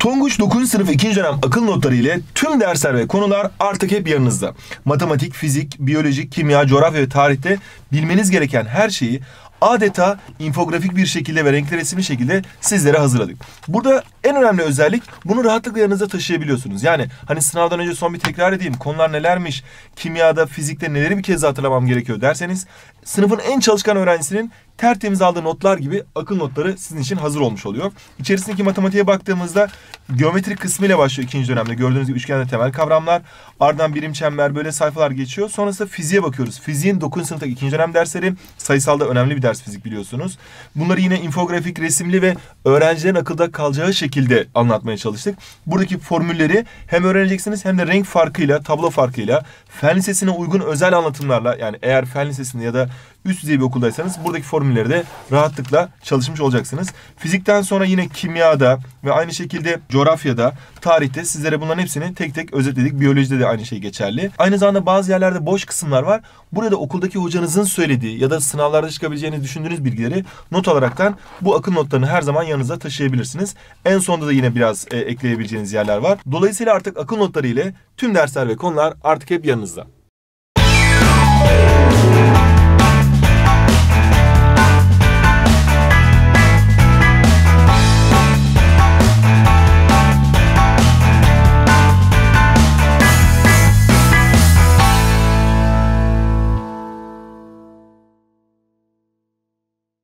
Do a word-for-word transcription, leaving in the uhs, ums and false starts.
Tonguç dokuzuncu sınıf ikinci dönem akıl notları ile tüm dersler ve konular artık hep yanınızda. Matematik, fizik, biyoloji, kimya, coğrafya ve tarihte bilmeniz gereken her şeyi adeta infografik bir şekilde ve renkli resimli şekilde sizlere hazırladık. Burada en önemli özellik, bunu rahatlıkla yanınızda taşıyabiliyorsunuz. Yani hani sınavdan önce son bir tekrar edeyim, konular nelermiş, kimyada, fizikte neleri bir kez daha hatırlamam gerekiyor derseniz, sınıfın en çalışkan öğrencisinin tertemiz aldığı notlar gibi akıl notları sizin için hazır olmuş oluyor. İçerisindeki matematiğe baktığımızda geometrik kısmıyla başlıyor ikinci dönemde. Gördüğünüz gibi üçgende temel kavramlar, ardından birim çember, böyle sayfalar geçiyor. Sonrasında fiziğe bakıyoruz. Fiziğin dokuzuncu sınıftaki ikinci dönem dersleri, sayısalda önemli bir ders fizik biliyorsunuz. Bunları yine infografik, resimli ve öğrencilerin akılda kalacağı şekilde anlatmaya çalıştık. Buradaki formülleri hem öğreneceksiniz hem de renk farkıyla, tablo farkıyla, fen lisesine uygun özel anlatımlarla, yani eğer fen lisesinde ya da üst düzey bir okuldaysanız buradaki formülleri de rahatlıkla çalışmış olacaksınız. Fizikten sonra yine kimyada ve aynı şekilde coğrafyada, tarihte sizlere bunların hepsini tek tek özetledik. Biyolojide de aynı şey geçerli. Aynı zamanda bazı yerlerde boş kısımlar var. Burada okuldaki hocanızın söylediği ya da sınavlarda çıkabileceğini düşündüğünüz bilgileri not alaraktan bu akıl notlarını her zaman yanınızda taşıyabilirsiniz. En sonunda da yine biraz e, ekleyebileceğiniz yerler var. Dolayısıyla artık akıl notları ile tüm dersler ve konular artık hep yanınızda.